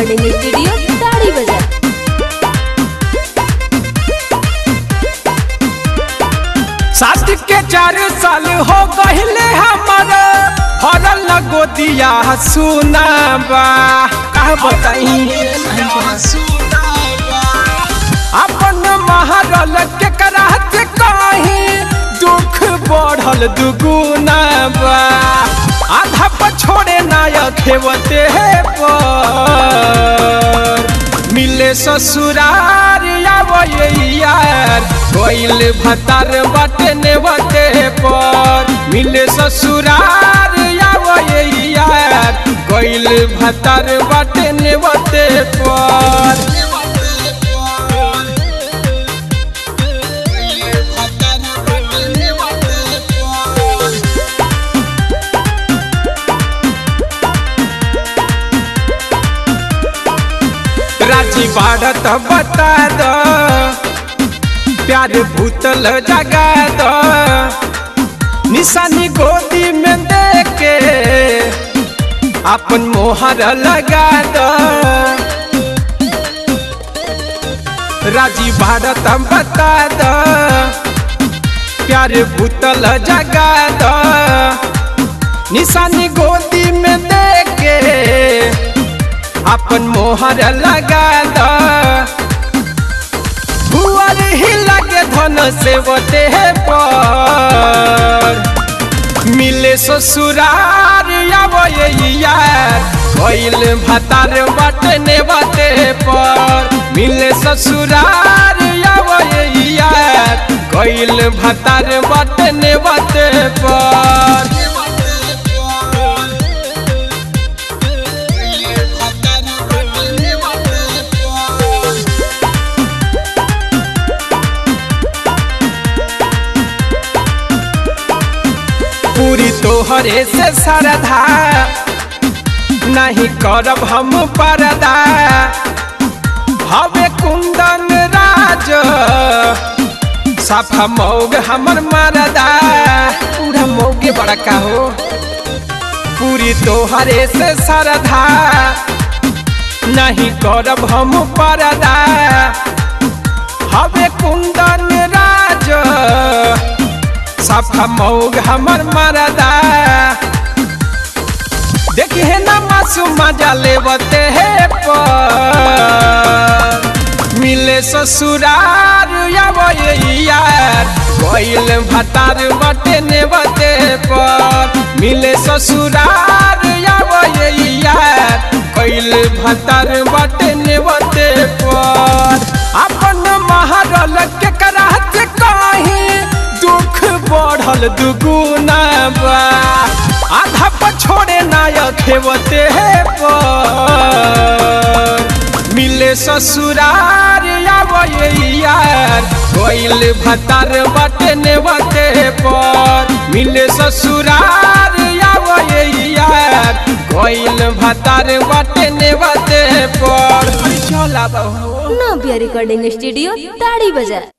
Recording studio ताड़ी बाजार। शादी के 4 साल हो गहिले हमारा भरल गोदिया सुनाबा कह बताई अपन महरल के करात कहीं दुख बढ़ल दुगुना बा आधा पर छोड़े नायक खेवते पर मिले ससुरार यार कोइल भतार बाटे नेवते पर मिले ससुरार यार कोइल भतार बाटे नेवते पर राजी बाढ़त बता दो प्यार भूतल जगा दो निशानी गोदी में देके अपन मोहर लगा दो राजी बाढ़त बता दो प्यार भूतल जगा दो निशानी गोदी में देके अपन मोहर लगा दो हुआर ही लगे धन से बते पर मिले ससुरार यार कोइल भतार बाटे नेवते पर मिले ससुरार यार कोइल भतार बाटे नेवते पर पूरी तोहरे से सरधा नहीं करब हम परदा हवे कुंदन राज साफा मौग हमर मरदा पूरा मौगे बड़का हो पूरी तोहरे से सरधा नहीं करब हम परदा हवे कुंदन राज साफा मौग हमर मरदा देखी है ना मासूम मजा लेवते है पर मिले ससुरार यार कोइल भतार बाटे नेवते पर मिले ससुरार यार कोइल भतार बाटे नेवते पर अपन महरल के करात कहीं दुख बढ़ल दुगुना बा आधा पर छोड़े नायक खेवते पर मिले ससुरार यार कोइल भतार बाटे नेवते पर मिले ससुरार यार कोइल भतार बाटे नेवते पर चला नव्या रिकॉर्डिंग स्टूडियो ताड़ी बाजार।